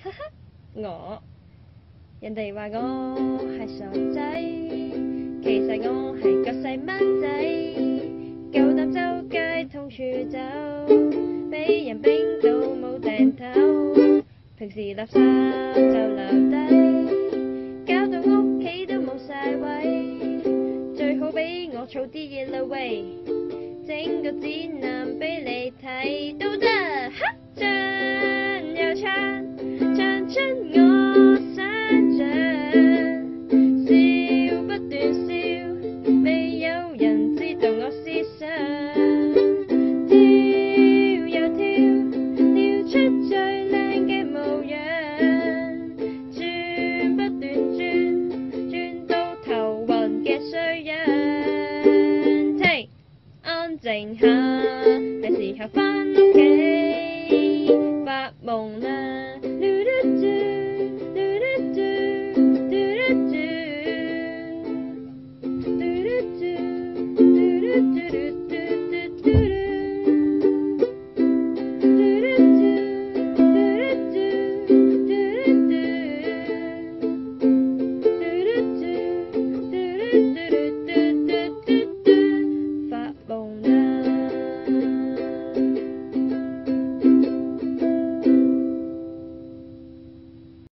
哈哈，人哋話我係傻仔，其實我係個細蚊仔，夠膽周街通處走，俾人抦到無訂抖，平時垃圾就留底，搞到屋企都無晒位，最好俾我儲啲嘢啦喂，整個展覽俾你睇都得，哈唱又唱，唱出我想像，笑不斷笑，未有人知道我思想，跳又跳，跳出最靚嘅模樣，轉不斷轉，轉到頭暈嘅衰樣，聽安靜下，係時候返屋企發夢啦。